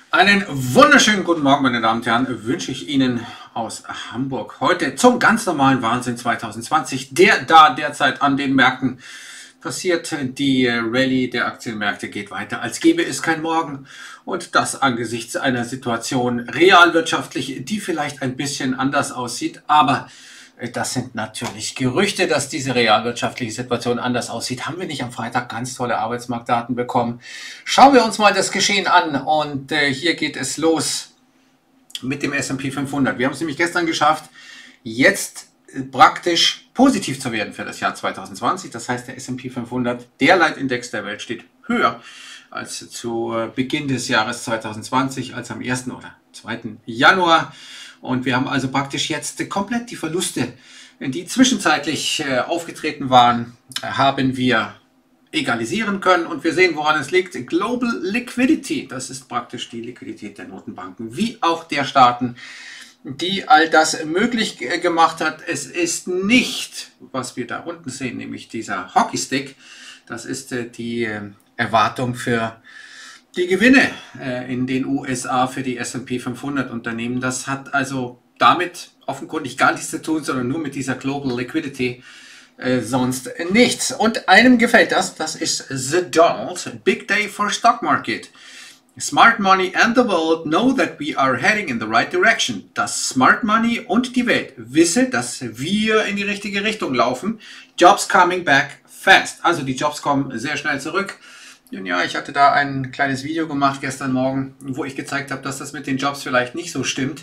Einen wunderschönen guten Morgen, meine Damen und Herren, wünsche ich Ihnen aus Hamburg heute zum ganz normalen Wahnsinn 2020, der da derzeit an den Märkten passiert. Die Rallye der Aktienmärkte geht weiter, als gäbe es kein Morgen, und das angesichts einer Situation realwirtschaftlich, die vielleicht ein bisschen anders aussieht, aber das sind natürlich Gerüchte, dass diese realwirtschaftliche Situation anders aussieht. Haben wir nicht am Freitag ganz tolle Arbeitsmarktdaten bekommen? Schauen wir uns mal das Geschehen an, und hier geht es los mit dem S&P 500. Wir haben es nämlich gestern geschafft, jetzt praktisch positiv zu werden für das Jahr 2020. Das heißt, der S&P 500, der Leitindex der Welt, steht höher als zu Beginn des Jahres 2020, als am 1. oder 2. Januar. Und wir haben also praktisch jetzt komplett die Verluste, die zwischenzeitlich aufgetreten waren, haben wir egalisieren können. Und wir sehen, woran es liegt. Global Liquidity, das ist praktisch die Liquidität der Notenbanken, wie auch der Staaten, die all das möglich gemacht hat. Es ist nicht, was wir da unten sehen, nämlich dieser Hockeystick. Das ist die Erwartung für die Gewinne in den USA für die S&P 500 Unternehmen. Das hat also damit offenkundig gar nichts zu tun, sondern nur mit dieser Global Liquidity, sonst nichts. Und einem gefällt das, das ist The Donald, Big Day for Stock Market. Smart Money and the world know that we are heading in the right direction. Das Smart Money und die Welt wissen, dass wir in die richtige Richtung laufen. Jobs coming back fast. Also die Jobs kommen sehr schnell zurück. Ja, ich hatte da ein kleines Video gemacht gestern Morgen, wo ich gezeigt habe, dass das mit den Jobs vielleicht nicht so stimmt.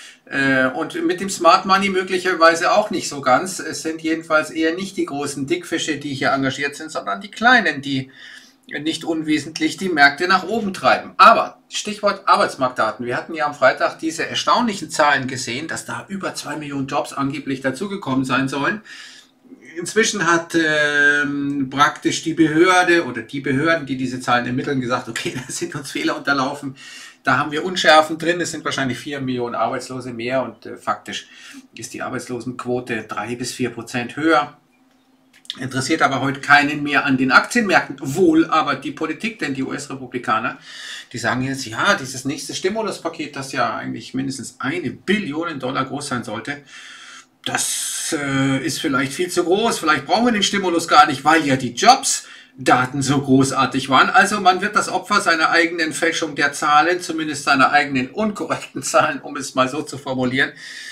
Und mit dem Smart Money möglicherweise auch nicht so ganz. Es sind jedenfalls eher nicht die großen Dickfische, die hier engagiert sind, sondern die kleinen, die nicht unwesentlich die Märkte nach oben treiben. Aber Stichwort Arbeitsmarktdaten. Wir hatten ja am Freitag diese erstaunlichen Zahlen gesehen, dass da über 2 Millionen Jobs angeblich dazugekommen sein sollen. Inzwischen hat praktisch die Behörde oder die Behörden, die diese Zahlen ermitteln, gesagt, okay, da sind uns Fehler unterlaufen, da haben wir Unschärfen drin, es sind wahrscheinlich 4 Millionen Arbeitslose mehr, und faktisch ist die Arbeitslosenquote 3-4% höher. Interessiert aber heute keinen mehr an den Aktienmärkten, wohl aber die Politik, denn die US-Republikaner, die sagen jetzt, ja, dieses nächste Stimuluspaket, das ja eigentlich mindestens $1 Billion groß sein sollte, das ist vielleicht viel zu groß, vielleicht brauchen wir den Stimulus gar nicht, weil ja die Jobs-Daten so großartig waren. Also man wird das Opfer seiner eigenen Fälschung der Zahlen, zumindest seiner eigenen unkorrekten Zahlen, um es mal so zu formulieren.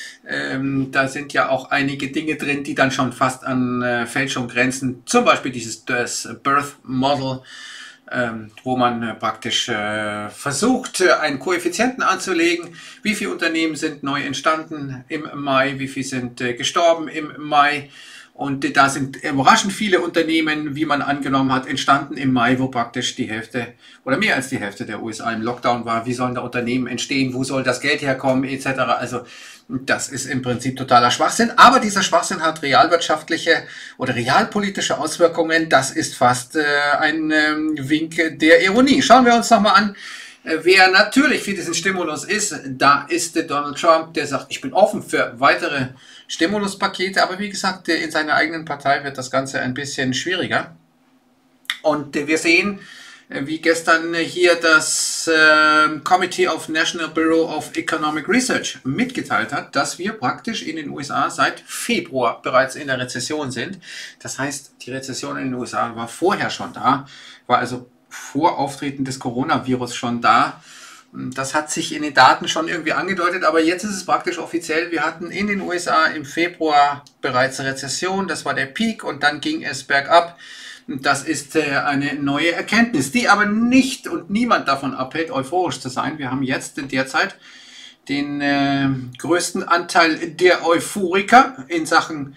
Da sind ja auch einige Dinge drin, die dann schon fast an Fälschung grenzen. Zum Beispiel das Birth Model, wo man praktisch versucht, einen Koeffizienten anzulegen. Wie viele Unternehmen sind neu entstanden im Mai, wie viele sind gestorben im Mai. Und da sind überraschend viele Unternehmen, wie man angenommen hat, entstanden im Mai, wo praktisch die Hälfte oder mehr als die Hälfte der USA im Lockdown war. Wie sollen da Unternehmen entstehen? Wo soll das Geld herkommen? Etc. Also das ist im Prinzip totaler Schwachsinn. Aber dieser Schwachsinn hat realwirtschaftliche oder realpolitische Auswirkungen. Das ist fast ein Wink der Ironie. Schauen wir uns nochmal an, wer natürlich für diesen Stimulus ist. Da ist der Donald Trump, der sagt, ich bin offen für weitere Stimuluspakete, aber wie gesagt, in seiner eigenen Partei wird das Ganze ein bisschen schwieriger. Und wir sehen, wie gestern hier das Committee of National Bureau of Economic Research mitgeteilt hat, dass wir praktisch in den USA seit Februar bereits in der Rezession sind. Das heißt, die Rezession in den USA war vorher schon da, war also vor Auftreten des Coronavirus schon da. Das hat sich in den Daten schon irgendwie angedeutet, aber jetzt ist es praktisch offiziell. Wir hatten in den USA im Februar bereits Rezession, das war der Peak, und dann ging es bergab. Das ist eine neue Erkenntnis, die aber nicht und niemand davon abhält, euphorisch zu sein. Wir haben jetzt derzeit den größten Anteil der Euphoriker in Sachen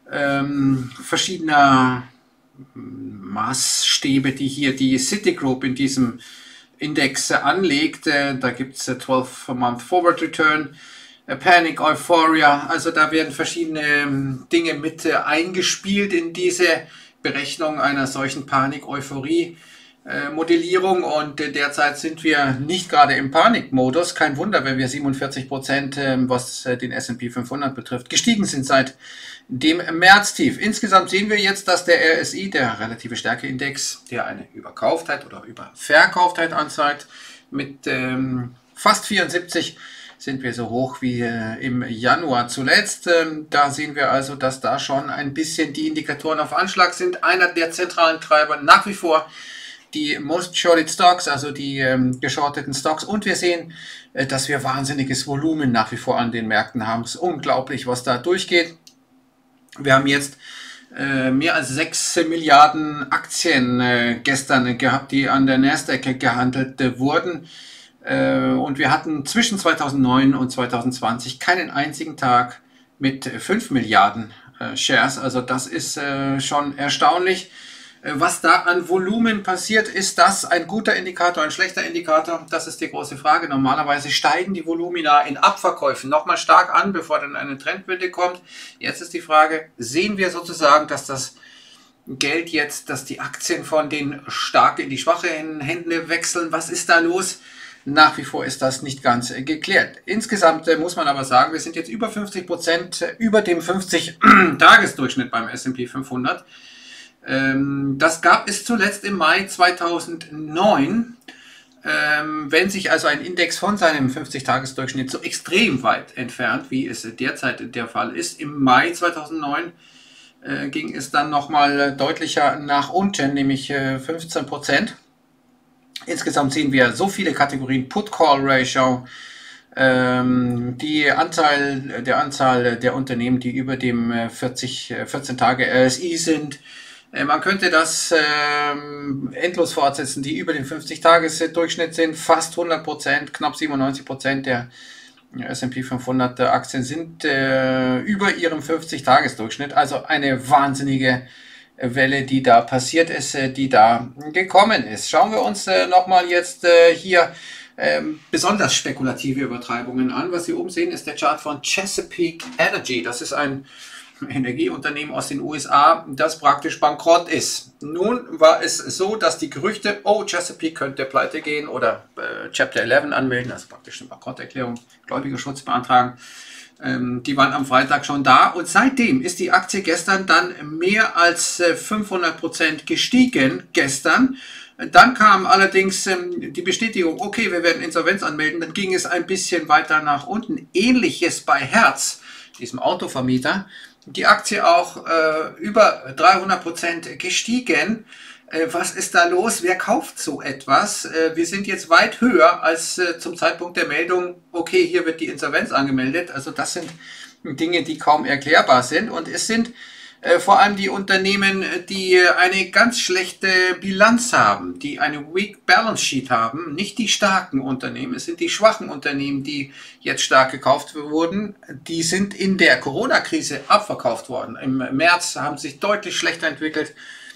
verschiedener Maßstäbe, die hier die Citigroup in diesem Index anlegt. Da gibt es 12-Month Forward Return, Panic, Euphoria, also da werden verschiedene Dinge mit eingespielt in diese Berechnung einer solchen Panik-Euphorie-Modellierung, und derzeit sind wir nicht gerade im Panikmodus. Kein Wunder, wenn wir 47%, was den S&P 500 betrifft, gestiegen sind seit dem Märztief. Insgesamt sehen wir jetzt, dass der RSI, der relative Stärkeindex, der eine Überkauftheit oder Überverkauftheit anzeigt, Mit fast 74 sind wir so hoch wie im Januar zuletzt. Da sehen wir also, dass da schon ein bisschen die Indikatoren auf Anschlag sind. Einer der zentralen Treiber nach wie vor die Most Shorted Stocks, also die geschorteten Stocks. Und wir sehen, dass wir wahnsinniges Volumen nach wie vor an den Märkten haben. Es ist unglaublich, was da durchgeht. Wir haben jetzt mehr als 6 Milliarden Aktien gestern gehabt, die an der Nasdaq gehandelt wurden. Und wir hatten zwischen 2009 und 2020 keinen einzigen Tag mit 5 Milliarden Shares. Also das ist schon erstaunlich. Was da an Volumen passiert, ist das ein guter Indikator, ein schlechter Indikator? Das ist die große Frage. Normalerweise steigen die Volumina in Abverkäufen nochmal stark an, bevor dann eine Trendwende kommt. Jetzt ist die Frage, sehen wir sozusagen, dass das Geld jetzt, dass die Aktien von den starken in die schwachen Hände wechseln? Was ist da los? Nach wie vor ist das nicht ganz geklärt. Insgesamt muss man aber sagen, wir sind jetzt über 50% über dem 50-Tages-Durchschnitt beim S&P 500. Das gab es zuletzt im Mai 2009. Wenn sich also ein Index von seinem 50-Tages-Durchschnitt so extrem weit entfernt, wie es derzeit der Fall ist, im Mai 2009 ging es dann nochmal deutlicher nach unten, nämlich 15%. Insgesamt sehen wir so viele Kategorien: Put-Call-Ratio, die Anzahl der Unternehmen, die über dem 14 Tage RSI sind. Man könnte das endlos fortsetzen, die über den 50-Tages-Durchschnitt sind. Fast 100%, knapp 97% der S&P 500 Aktien sind über ihrem 50-Tages-Durchschnitt. Also eine wahnsinnige Welle, die da passiert ist, die da gekommen ist. Schauen wir uns nochmal jetzt hier besonders spekulative Übertreibungen an. Was Sie oben sehen, ist der Chart von Chesapeake Energy. Das ist ein Energieunternehmen aus den USA, das praktisch bankrott ist. Nun war es so, dass die Gerüchte, oh, Chesapeake könnte pleite gehen oder Chapter 11 anmelden, also praktisch eine Bankrotterklärung, Gläubigerschutz beantragen, die waren am Freitag schon da und seitdem ist die Aktie gestern dann mehr als 500% gestiegen gestern. Dann kam allerdings die Bestätigung, okay, wir werden Insolvenz anmelden, dann ging es ein bisschen weiter nach unten. Ähnliches bei Hertz, diesem Autovermieter. Die Aktie auch über 300% gestiegen. Was ist da los? Wer kauft so etwas? Wir sind jetzt weit höher als zum Zeitpunkt der Meldung, okay, hier wird die Insolvenz angemeldet. Also das sind Dinge, die kaum erklärbar sind. Und es sind vor allem die Unternehmen, die eine ganz schlechte Bilanz haben, die eine weak Balance Sheet haben, nicht die starken Unternehmen. Es sind die schwachen Unternehmen, die jetzt stark gekauft wurden. Die sind in der Corona-Krise abverkauft worden. Im März haben sich deutlich schlechter entwickelt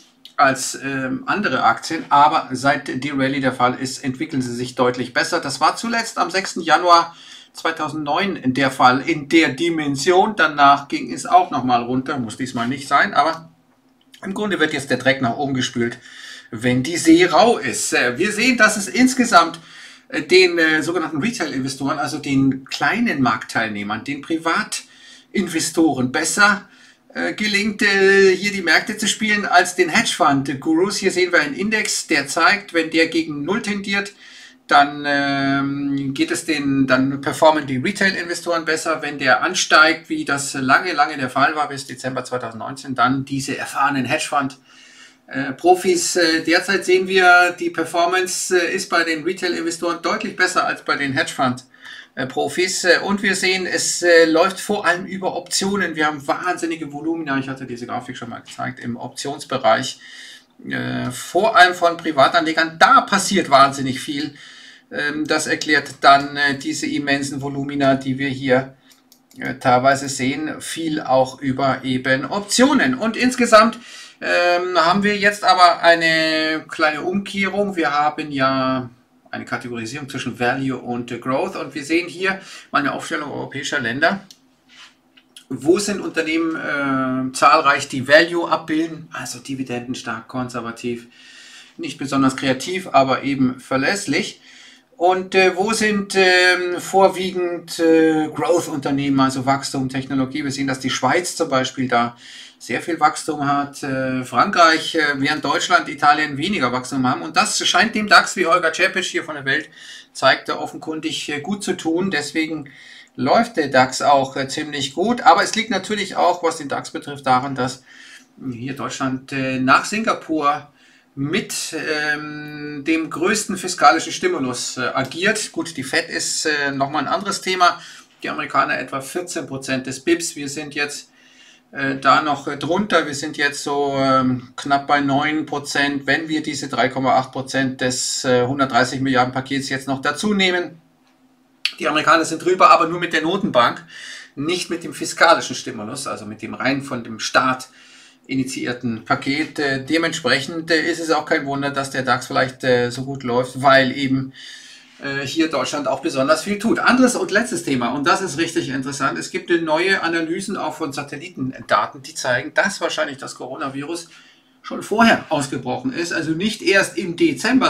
als andere Aktien, aber seit die Rallye der Fall ist, entwickeln sie sich deutlich besser. Das war zuletzt am 6. Januar 2009 der Fall in der Dimension. Danach ging es auch nochmal runter, muss diesmal nicht sein, aber im Grunde wird jetzt der Dreck nach oben gespült, wenn die See rau ist. Wir sehen, dass es insgesamt den sogenannten Retail-Investoren, also den kleinen Marktteilnehmern, den Privatinvestoren besser gelingt, hier die Märkte zu spielen als den Hedgefund-Gurus. Hier sehen wir einen Index, der zeigt, wenn der gegen Null tendiert, dann dann performen die Retail-Investoren besser. Wenn der ansteigt, wie das lange der Fall war bis Dezember 2019, dann diese erfahrenen Hedgefund-Profis. Derzeit sehen wir, die Performance ist bei den Retail-Investoren deutlich besser als bei den Hedgefund-Profis. Und wir sehen, es läuft vor allem über Optionen. Wir haben wahnsinnige Volumina. Ich hatte diese Grafik schon mal gezeigt im Optionsbereich. Vor allem von Privatanlegern. Da passiert wahnsinnig viel. Das erklärt dann diese immensen Volumina, die wir hier teilweise sehen. Viel auch über eben Optionen. Und insgesamt haben wir jetzt aber eine kleine Umkehrung. Wir haben ja eine Kategorisierung zwischen Value und Growth. Und wir sehen hier mal eine Aufstellung europäischer Länder. Wo sind Unternehmen zahlreich, die Value abbilden, also dividendenstark, konservativ, nicht besonders kreativ, aber eben verlässlich. Und wo sind vorwiegend Growth-Unternehmen, also Wachstum, Technologie. Wir sehen, dass die Schweiz zum Beispiel da sehr viel Wachstum hat, Frankreich, während Deutschland, Italien weniger Wachstum haben. Und das scheint dem DAX, wie Holger Čepić hier von der Welt zeigte, offenkundig gut zu tun. Deswegen läuft der DAX auch ziemlich gut. Aber es liegt natürlich auch, was den DAX betrifft, daran, dass hier Deutschland nach Singapur mit dem größten fiskalischen Stimulus agiert. Gut, die FED ist nochmal ein anderes Thema. Die Amerikaner etwa 14% des BIPs. Wir sind jetzt da noch drunter. Wir sind jetzt so knapp bei 9%, wenn wir diese 3,8% des 130 Milliarden Pakets jetzt noch dazu nehmen. Die Amerikaner sind drüber, aber nur mit der Notenbank, nicht mit dem fiskalischen Stimulus, also mit dem rein von dem Staat initiierten Paket. Dementsprechend ist es auch kein Wunder, dass der DAX vielleicht so gut läuft, weil eben hier Deutschland auch besonders viel tut. Anderes und letztes Thema, und das ist richtig interessant, es gibt neue Analysen auch von Satellitendaten, die zeigen, dass wahrscheinlich das Coronavirus schon vorher ausgebrochen ist, also nicht erst im Dezember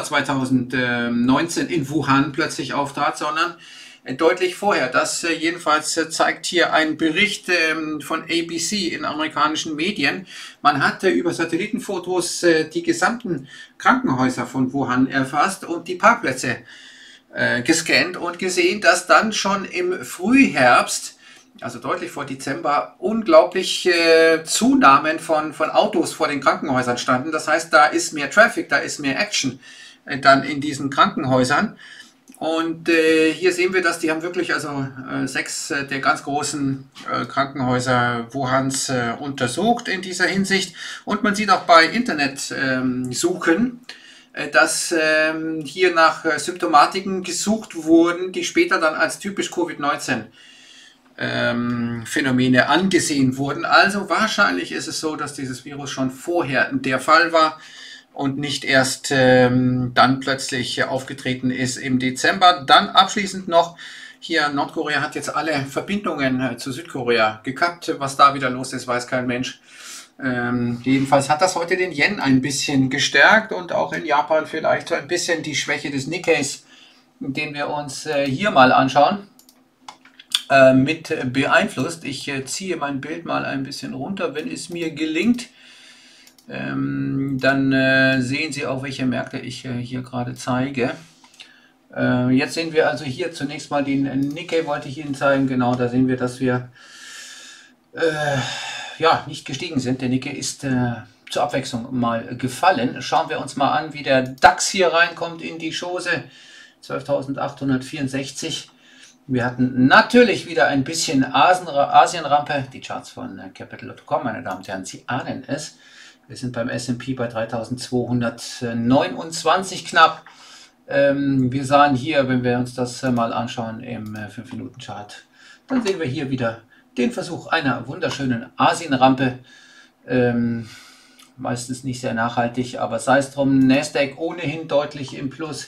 2019 in Wuhan plötzlich auftrat, sondern deutlich vorher. Das jedenfalls zeigt hier ein Bericht von ABC in amerikanischen Medien. Man hat über Satellitenfotos die gesamten Krankenhäuser von Wuhan erfasst und die Parkplätze gescannt und gesehen, dass dann schon im Frühherbst, also deutlich vor Dezember, unglaublich Zunahmen von Autos vor den Krankenhäusern standen. Das heißt, da ist mehr Traffic, da ist mehr Action dann in diesen Krankenhäusern. Und hier sehen wir, dass die haben wirklich also 6 der ganz großen Krankenhäuser Wuhans untersucht in dieser Hinsicht. Und man sieht auch bei Internetsuchen, dass hier nach Symptomatiken gesucht wurden, die später dann als typisch Covid-19 Phänomene angesehen wurden. Also wahrscheinlich ist es so, dass dieses Virus schon vorher der Fall war und nicht erst dann plötzlich aufgetreten ist im Dezember. Dann abschließend noch, hier Nordkorea hat jetzt alle Verbindungen zu Südkorea gekappt. Was da wieder los ist, weiß kein Mensch. Jedenfalls hat das heute den Yen ein bisschen gestärkt und auch in Japan vielleicht ein bisschen die Schwäche des Nikkeis, den wir uns hier mal anschauen, mit beeinflusst. Ich ziehe mein Bild mal ein bisschen runter, wenn es mir gelingt. Dann sehen Sie auch, welche Märkte ich hier gerade zeige. Jetzt sehen wir also hier zunächst mal den Nikkei, wollte ich Ihnen zeigen. Genau, da sehen wir, dass wir ja, nicht gestiegen sind. Der Nikkei ist zur Abwechslung mal gefallen. Schauen wir uns mal an, wie der DAX hier reinkommt in die Chose. 12.864. Wir hatten natürlich wieder ein bisschen Asienrampe. Die Charts von Capital.com, meine Damen und Herren, Sie ahnen es. Wir sind beim S&P bei 3.229 knapp. Wir sahen hier, wenn wir uns das mal anschauen im 5-Minuten-Chart, dann sehen wir hier wieder den Versuch einer wunderschönen Asienrampe. Meistens nicht sehr nachhaltig, aber sei es drum. Nasdaq ohnehin deutlich im Plus.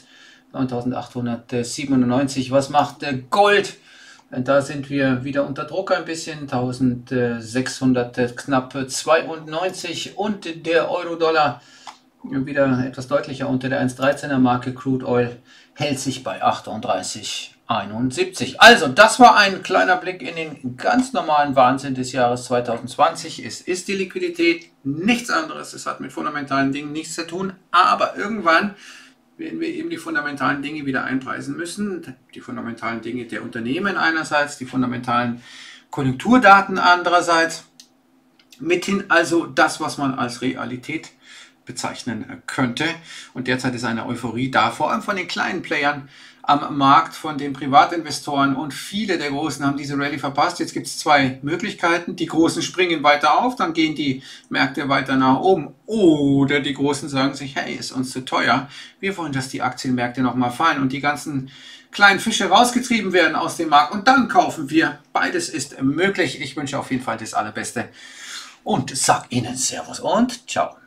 9.897. Was macht Gold? Da sind wir wieder unter Druck ein bisschen. 1.600 knapp 92. Und der Euro-Dollar wieder etwas deutlicher unter der 1,13er Marke. Crude Oil hält sich bei 38,71. Also, das war ein kleiner Blick in den ganz normalen Wahnsinn des Jahres 2020. Es ist die Liquidität, nichts anderes. Es hat mit fundamentalen Dingen nichts zu tun. Aber irgendwann werden wir eben die fundamentalen Dinge wieder einpreisen müssen. Die fundamentalen Dinge der Unternehmen einerseits, die fundamentalen Konjunkturdaten andererseits. Mithin also das, was man als Realität bezeichnen könnte. Und derzeit ist eine Euphorie da, vor allem von den kleinen Playern am Markt, von den Privatinvestoren, und viele der Großen haben diese Rallye verpasst. Jetzt gibt es 2 Möglichkeiten. Die Großen springen weiter auf, dann gehen die Märkte weiter nach oben. Oder die Großen sagen sich, hey, ist uns zu teuer. Wir wollen, dass die Aktienmärkte nochmal fallen und die ganzen kleinen Fische rausgetrieben werden aus dem Markt. Und dann kaufen wir. Beides ist möglich. Ich wünsche auf jeden Fall das Allerbeste und sage Ihnen Servus und Ciao.